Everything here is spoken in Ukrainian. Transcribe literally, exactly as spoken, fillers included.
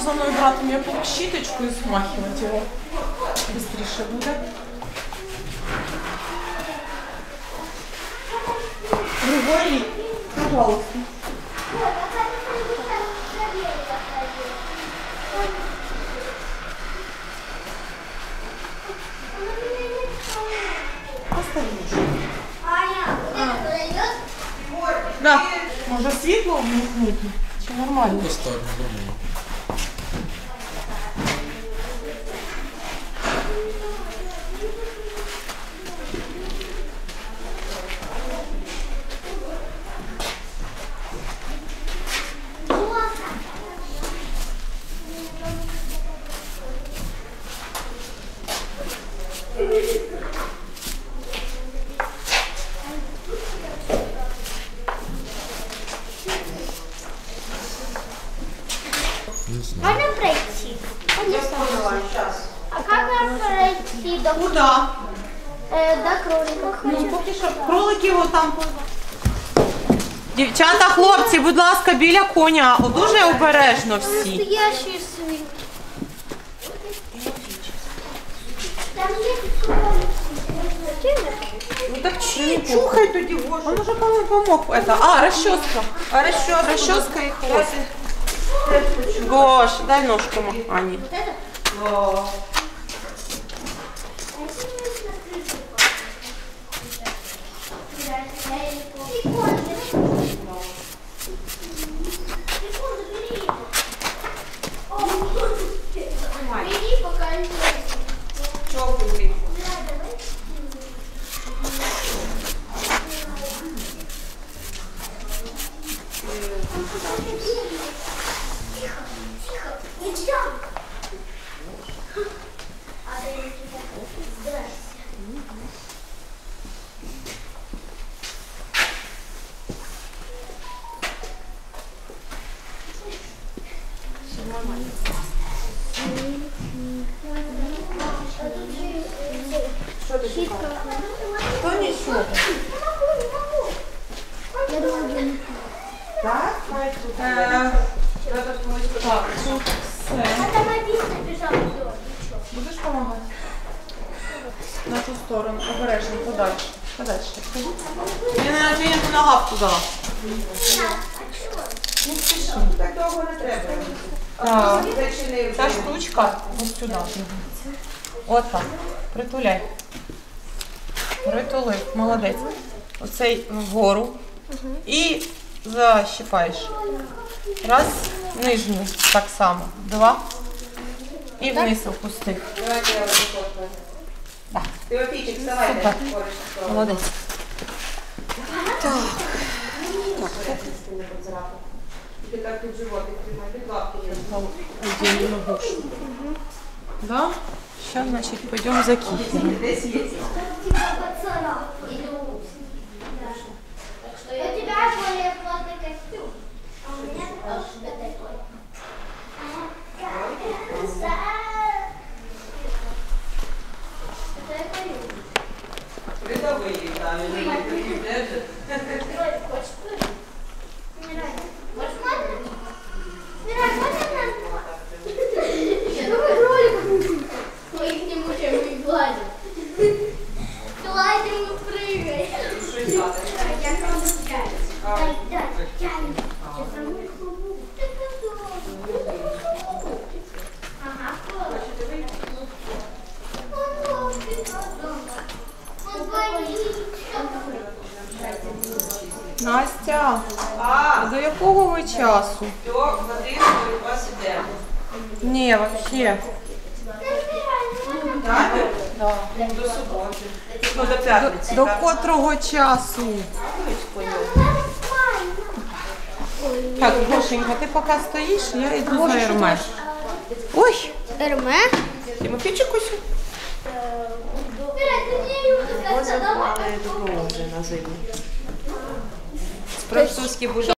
за мною брати м'яку щіточку і смахувати його. Бистріше буде. Григорій, пожалуйста. Да. Може світло вмикнути? Чи нормально? Поставлю, нормально. Можно пройти? Я поняла, сейчас. А как нам пройти до, Куда? э, до кролика? Ну, поки що кролики його там. Дівчата, хлопці, будь ласка, біля коня. О, дуже обережно всі. Настоящие свиньи. Там есть кролики. Ну так чухай тоді, Гоша. Он уже, по-моему, помог. Это. А, расческа. А, расческа. Расческа и хвост. Гош, дай ножку Ани. Вот это? Бери, пока не Чого ви? Нельзя. А ты здрасте. Что ты Щитка. Что несет? Я думаю, я не Так? Э, Так, тут все. Автомобиль набежал. Будеш допомагати? На ту сторону, обережно, подальше. Подальше. Я не надію, на лавку дала. Не спіши. Так довго не треба. Так. Зачинив. Ця штучка ось сюди. От так. Притуляй. Притулив. Молодець. Оцей вгору. І защіпаєш. Раз, нижню так само. Два. І вниз опустив. Давайте я розпочну. Так. Тимофійчик, вставай. Супер. Бориш. Молодець. Так. Тільки так під животик тримай, під лапки. Один ногу. Да? Сейчас, значит, пойдем за кифером. Десь є. У тебя более плотный костюм, а у меня тоже такой. Придави їх там, і не хотів держати. Я думаю, ролик. Мы их не мучаем, мы их гладим. Гладим и прыгаем. Щось надо. Я кругаю. Дай, дай, дай. Ага. Настя, А, а до якого ви часу? до години у вас іде. Ні, вообще. Так? Да. До суботи. Ну, до п'ятниці. До так? котрого часу? Так, Гошенька, ти поки стоїш, я йду за Ерме. Ой, Ерме? Тимофійчик ось. Возимо, але допоможе на зиму. Французький бульдог.